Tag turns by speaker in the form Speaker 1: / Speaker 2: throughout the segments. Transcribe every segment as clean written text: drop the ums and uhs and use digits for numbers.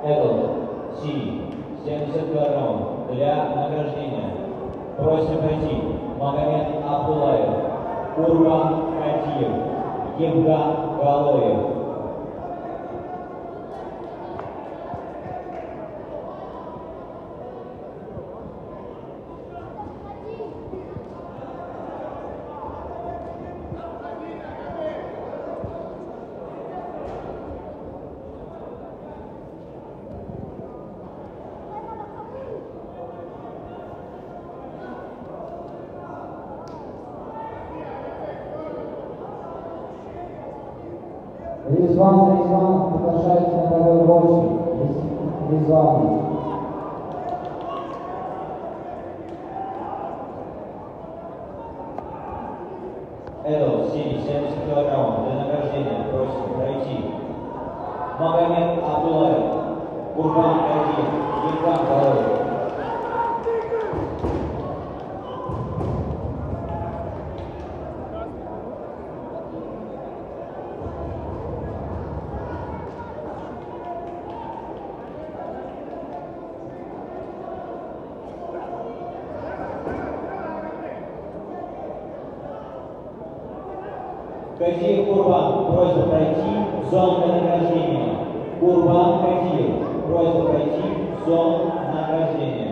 Speaker 1: Эдл, Си, 72 раунд для награждения. Просим пройти Магомед Абдулаев, Курбан Катиев, Евган Галоев.
Speaker 2: Резван приглашается на ковер 8. Резван.
Speaker 1: Эдл, Си, 70 килограммов для награждения. Просим пройти Магомед Абдулаев, Курбан Катиев, Евган Галоев. Катиев Курбан, просьба пройти в зону для награждения. Курбан Катиев, просьба пройти в зону награждения.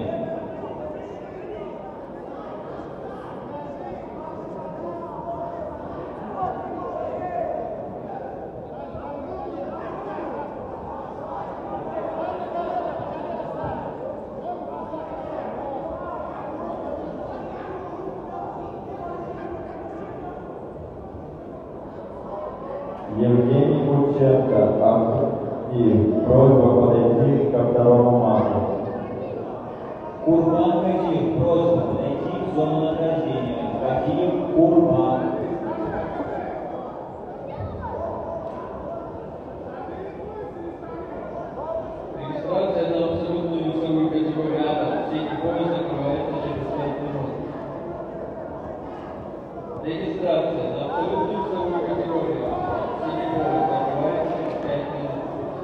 Speaker 3: Евгений Курченко, и просьба подойти ко второму матчу.
Speaker 1: Курбан Катиев, просьба подойти в зону награждения. Катиев Курбан.
Speaker 4: Регистрация на абсолютную весовую категорию А. Сеть пояс закрывается через 5 минут. Регистрация на абсолютную весовую категорию А. Сеть пояс закрывается через 5 минут.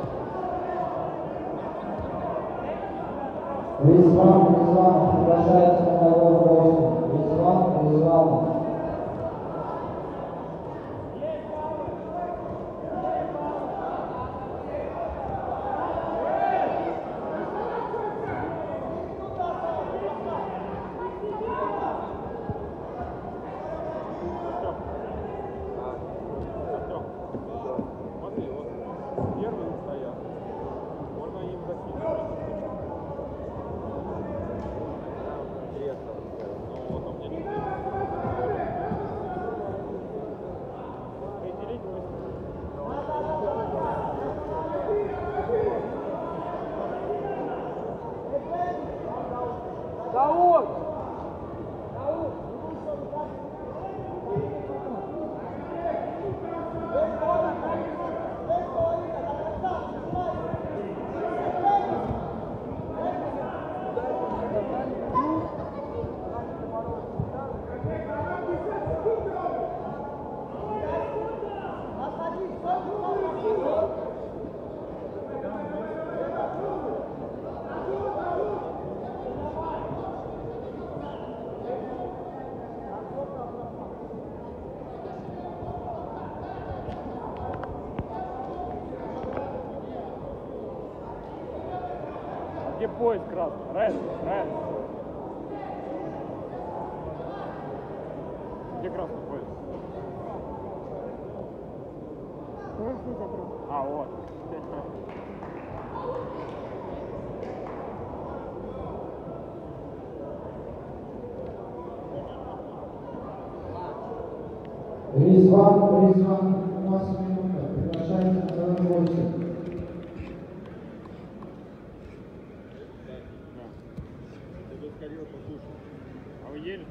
Speaker 2: Резван приглашается на ковер 8. Резван.
Speaker 5: Где поезд красный? Ред. Где красный поезд?
Speaker 6: Красный забрал.
Speaker 5: А, вот.
Speaker 2: Резван, у вас минута. Приглашается на ковер 8.
Speaker 5: А вы ели?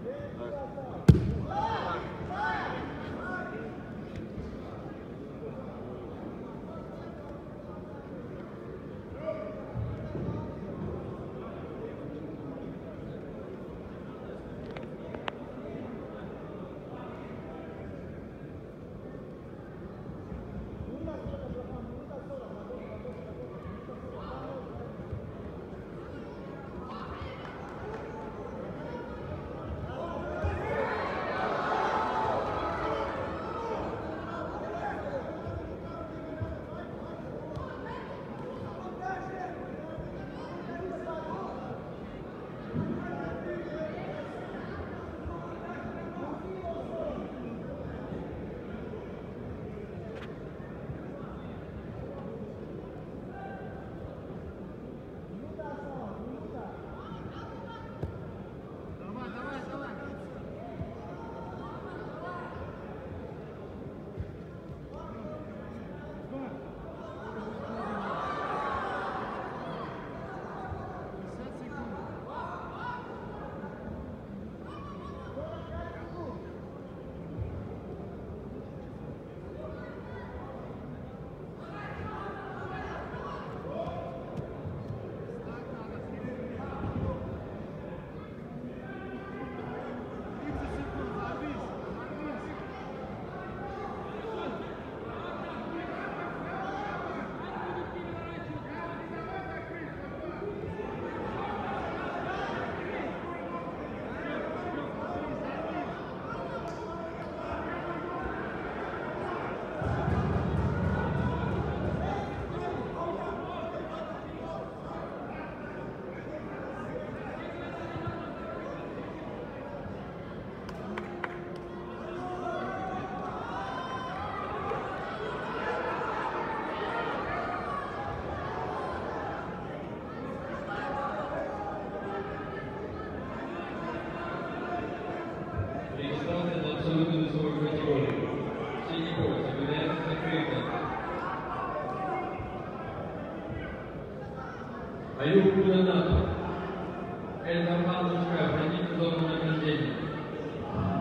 Speaker 4: Аюб Куланатов. Эльдар Мандушка, пройдите в зону награждения.